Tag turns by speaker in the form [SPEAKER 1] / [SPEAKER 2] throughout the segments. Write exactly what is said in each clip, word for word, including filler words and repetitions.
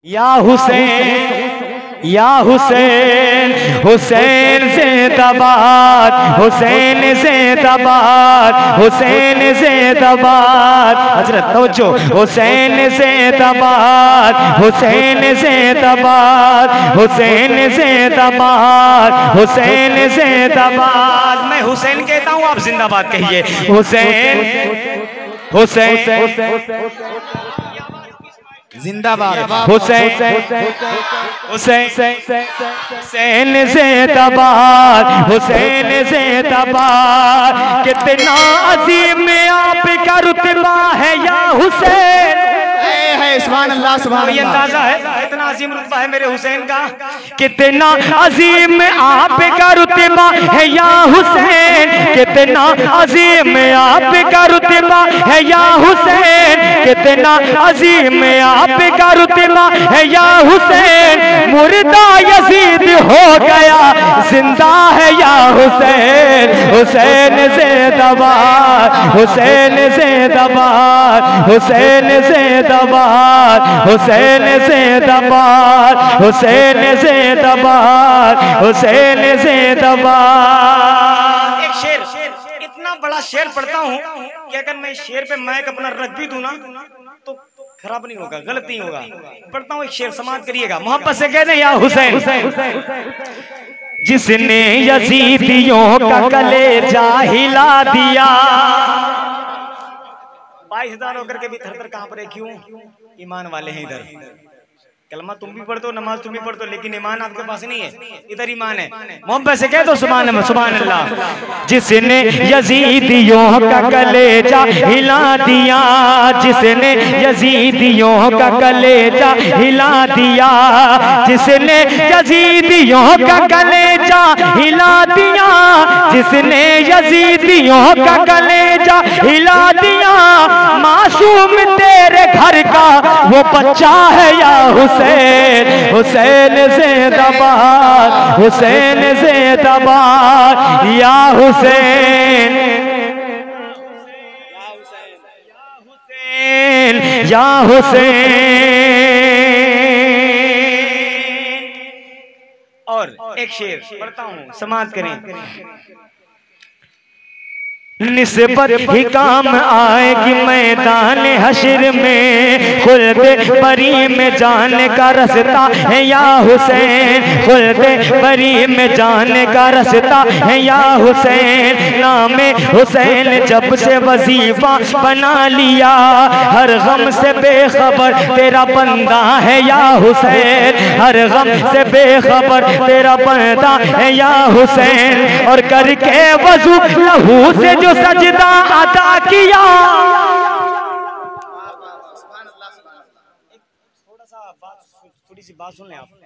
[SPEAKER 1] या हुसैन या हुसैन, हुसैन ज़िंदाबाद, हुसैन ज़िंदाबाद, हुसैन ज़िंदाबाद। हजरत तवज्जो, हुसैन ज़िंदाबाद, हुसैन ज़िंदाबाद, हुसैन ज़िंदाबाद, हुसैन ज़िंदाबाद। मैं हुसैन कहता हूँ, आप जिंदाबाद कहिए। हुसैन हुसैन
[SPEAKER 2] जिंदाबाद,
[SPEAKER 1] हुसैन हुसैन हुसैन ज़िंदाबाद, हुसैन ज़िंदाबाद। कितना अजीम आपका रुतबा है या हुसैन।
[SPEAKER 2] सुभान अल्लाह, सुभान
[SPEAKER 1] अल्लाह। अंदाजा है कितना अजीम रुतबा है मेरे हुसैन का। कितना अजीम आपका रुतबा है या हुसैन, कितना अजीम आपका रुतबा है या हुसैन, कितना अजीम आपका रुतबा है या हुसैन। मुर्दा यजीद हो गया, जिंदा है या हुसैन। हुसैन ज़िंदाबाद, हुसैन ज़िंदाबाद, हुसैन ज़िंदाबाद, हुसैन ज़िंदाबाद, हुसैन ज़िंदाबाद, हुसैन ज़िंदाबाद। एक शेर, इतना बड़ा शेर पढ़ता हूँ कि अगर मैं इस शेर पे माइक अपना रख भी दूं ना तो खराब नहीं होगा, गलत नहीं होगा। पढ़ता हूँ एक शेर, समाप्त करिएगा। मोहब्बत से कहते हैं या हुसैन। जिसने यजीदियों का कलेजा हिला दिया। बाईस हजार होकर के भी थर थर कांप रहे, क्यों? ईमान वाले हैं इधर। कलमा तुम भी पढ़ते हो, नमाज तुम भी पढ़ते हो, लेकिन ईमान आपके पास नहीं है। इधर ईमान है। मोहब्बत से कह दो सुभान अल्लाह, सुभान अल्लाह। जिसने यजीदियों का कलेजा हिला दिया, जिसने यजीदियों का कलेजा हिला दिया, जिसने यजीदियों का कलेजा हिला दिया, जिसने यजीदियों का कलेजा हिला दिया। मासूम तेरे घर का वो बच्चा है या हुसैन। हुसैन ज़िंदाबाद, हुसैन ज़िंदाबाद, या हुसैन या हुसैन। और एक शेर पढ़ता हूँ, समाप्त करें। निस्बत ही काम आएगी मैदान हश्र में, खुल्द बरी में जाने का रास्ता है या हुसैन। खुल्द बरी में जाने का रास्ता है या हुसैन। नाम हुसैन जब से वजीफा बना लिया, हर गम से बेखबर तेरा बंदा है या हुसैन। हर गम से बेखबर तेरा बंदा है या हुसैन। और करके वजू लहू से जो सजदा अदा किया। थोड़ा सा बात, थोड़ी सी बात सुन लें आप।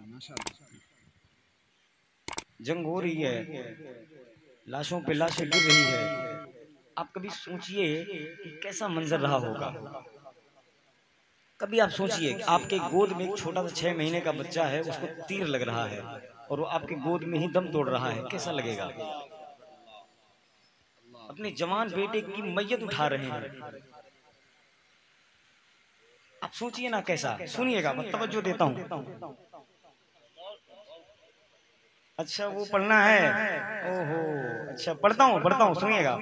[SPEAKER 1] जंग हो रही है, लाशों पे लाशें गिर रही है। आप कभी सोचिए कि कैसा मंजर रहा होगा। कभी आप सोचिए कि आपके गोद में एक छोटा सा छह महीने का बच्चा है, उसको तीर लग रहा है और वो आपके गोद में ही दम तोड़ रहा है, कैसा लगेगा? अपने जवान बेटे की मैयत उठा रहे हैं, आप सोचिए ना कैसा। सुनिएगा, मैं तवज्जो देता हूँ। अच्छा वो पढ़ना है, ओहो अच्छा पढ़ता हूँ पढ़ता हूँ सुनिएगा।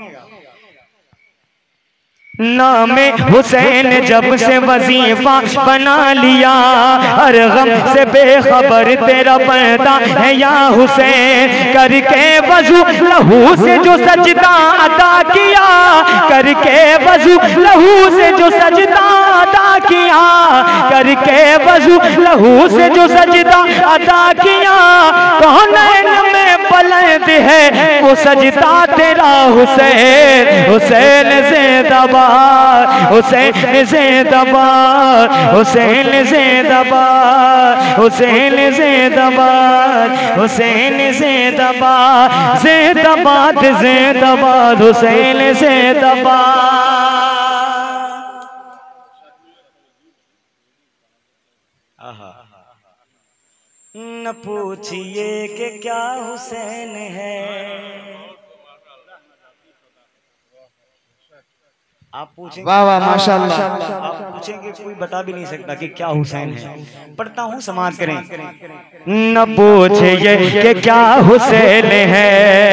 [SPEAKER 1] नाम हुसैन जब से वजीफा बना लिया, हर गम से बेखबर तेरा बंदा है या हुसैन। करके वजू लहू से जो सजदा अदा किया, करके वजू लहू से जो सजदा अदा किया, करके वजू लहू से जो सजदा अदा किया। कौन में बुलंद है वो सजदा तेरा हुसैन। हुसैन ज़िंदाबाद, हुसैन ज़िंदाबाद, हुसैन ज़िंदाबाद, हुसैन ज़िंदाबाद, हुसैन ज़िंदाबाद, ज़िंदाबाद ज़िंदाबाद, हुसैन ज़िंदाबाद। न पूछिए कि क्या हुसैन है, आप पूछेंगे,
[SPEAKER 2] वाह वाह माशाल्लाह।
[SPEAKER 1] आप पूछेंगे कोई बता भी नहीं सकता कि क्या हुसैन है। पढ़ता हूँ, समाज करें। न पूछिए कि क्या हुसैन है,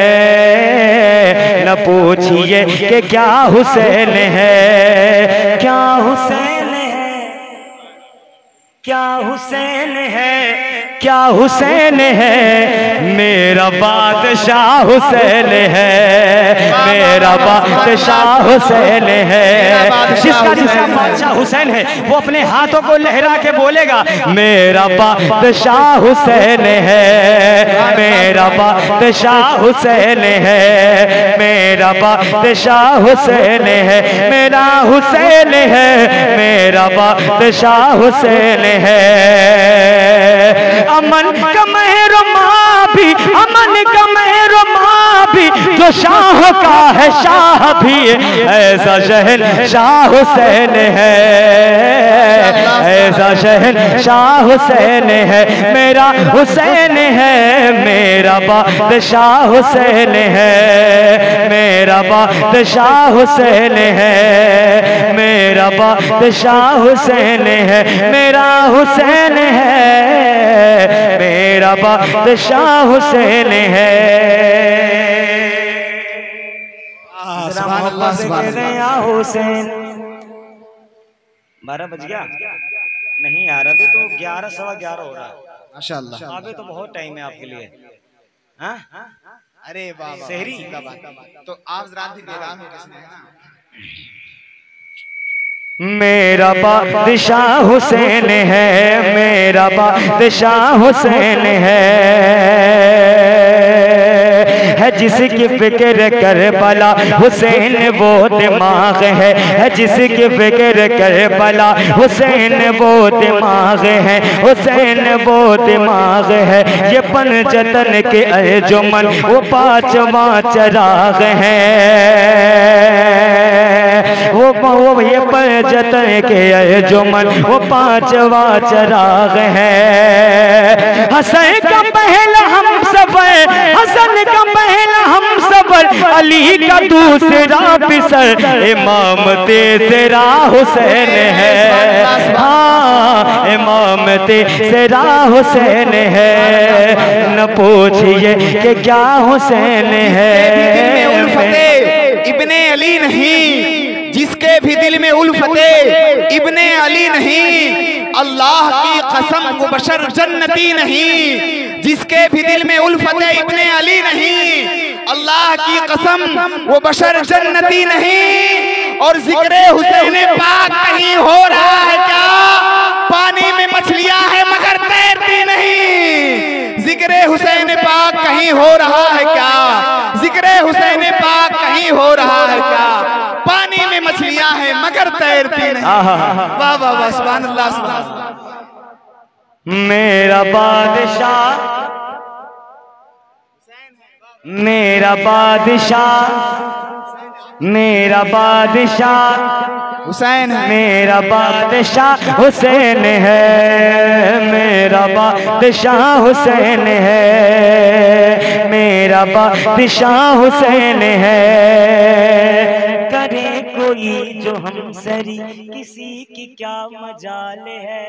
[SPEAKER 1] न पूछिए कि क्या हुसैन है, क्या हुसैन है, क्या हुसैन है, क्या हुसैन है, मेरा बादशाह हुसैन है, मेरा बादशाह हुसैन है। जिसका जिसका बादशाह हुसैन है वो अपने हाथों को लहरा के बोलेगा मेरा बादशाह हुसैन है, मेरा बादशाह हुसैन है, मेरा बादशाह हुसैन है, मेरा हुसैन है, मेरा बादशाह हुसैन है। अमन का महरमा भी, अमन का महरमा भी, जो शाह का है शाह भी, ऐसा शहन शाह हुसैन है, ऐसा शहन शाह हुसैन है, मेरा हुसैन है, मेरा बादशाह हुसैन है, मेरा बादशाह हुसैन है, मेरा बादशाह हुसैन है, मेरा हुसैन है, मेरा बादशाह हुसैन है।
[SPEAKER 2] सुभान अल्लाह सुभान अल्लाह।
[SPEAKER 1] हुसैन। बारह बज गया नहीं यार, अभी तो ग्यारह सवा ग्यारह हो रहा है।
[SPEAKER 2] माशाल्लाह।
[SPEAKER 1] अभी तो बहुत टाइम है आपके लिए। हाँ
[SPEAKER 2] अरे वाह
[SPEAKER 1] शहरी
[SPEAKER 2] तो आप रात भी बेगान हो किसने, है ना।
[SPEAKER 1] मेरा बादशाह हुसैन है, मेरा बादशाह हुसैन है, है जिसकी फिक्र कर बला हुसैन वो दिमाग है, है जिसकी फिक्र कर बला हुसैन वो दिमाग है, हुसैन वो दिमाग है, ये पंजतन के अर्जुमन वो पांचवा चराग है, वो वो ये पंजतन के अर्जुमन वो पांचवा चराग है। हसन का पहला हम सफर, हसन का पहला हम सफर, अली का दूसरा बिसर, इमाम तेसरा हुसैन है, हाँ इमाम तेसरा हुसैन है। न पूछिए कि क्या हुसैन है,
[SPEAKER 2] इब्ने अली नहीं, जिसके भी दिल में उल्फते इब्ने अली नहीं, अल्लाह की कसम वो बशर जन्नती नहीं, जिसके भी दिल में उल्फते इब्ने अली नहीं, अल्लाह की कसम वो बशर जन्नती नहीं। और जिक्रे हुसैन पाक कहीं हो रहा है क्या, पानी में मछलियां हैं मगर तैरती नहीं। जिक्रे हुसैन पाक कहीं हो रहा है क्या, जिक्रे हुसैन पाक कहीं हो रहा है क्या, पानी में मछलियां हैं मगर तैरती नहीं। वाह वाह वाह सुभान अल्लाह सुभान अल्लाह।
[SPEAKER 1] मेरा बादशाह, मेरा बादशाह, मेरा बादशाह
[SPEAKER 2] हुसैन है,
[SPEAKER 1] मेरा बादशाह हुसैन है, मेरा बादशाह हुसैन है, मेरा बादशाह हुसैन है। करे कोई जो हम सरी किसी की क्या मजाल है,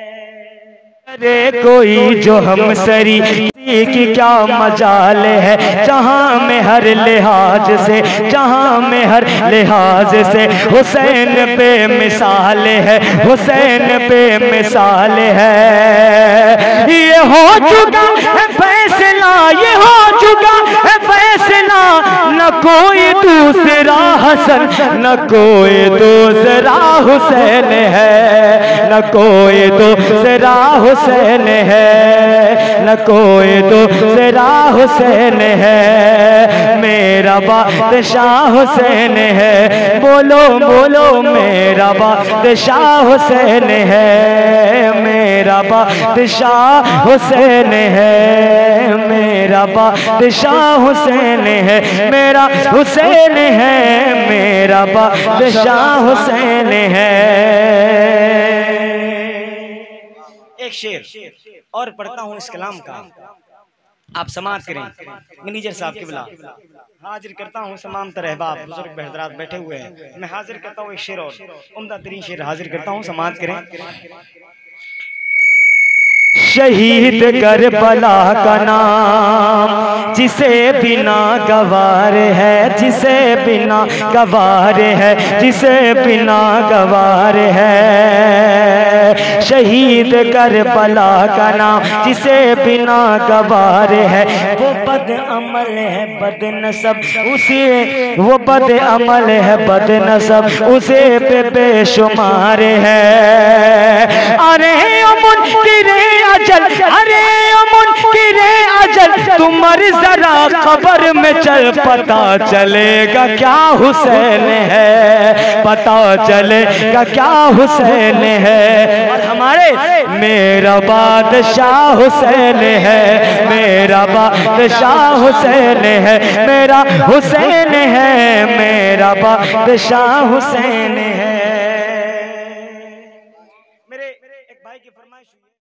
[SPEAKER 1] करे कोई जो हम सरी किसी की क्या मजाल है, जहां में हर लिहाज से, जहां में हर लिहाज से हुसैन पे मिसाल है, हुसैन पे मिसाल है। ये हो चुका है फैसला, ये हो चुका है फैसला, न कोई दूसरा हसन, न कोई दूसरा हुसैन है, न कोई दूसरा हुसैन है, न कोई दूसरा हुसैन है, मेरा बादशाह हुसैन है। बोलो बोलो मेरा बादशाह हुसैन है, मेरा बादशाह हुसैन है, मेरा बादशाह हुसैन है, मेरा हुसैन है, मेरा बादशाह हुसैन है। एक शेर और पढ़ता हूँ इस कलाम का। आप समाप्त करें। मैनेजर साहब के बुला हाजिर करता हूँ तमाम तरह बाप बुजुर्ग बहदरात बैठे हुए हैं। मैं हाजिर करता हूँ एक शेर और उम्दा तरीन शेर हाजिर करता हूँ, समाप्त करें।
[SPEAKER 3] शहीद करबला का नाम जिसे बिना गवार है, जिसे बिना गवार है, जिसे बिना गवार है। शहीद करबला का नाम जिसे बिना गवार है, वो बद अमल है बद नसब उसे, वो बद अमल है बद नसब उसे पे बेशुमार है। अरे अमुन किरे अजल, अरे अमुन किरे अजल, तुमर जरा खबर में चल, पता चलेगा क्या हुसैन है, पता चलेगा क्या हुसैन है। और हमारे मेरा बादशाह हुसैन है, मेरा बादशाह हुसैन है, मेरा हुसैन है, मेरा बादशाह हुसैन है।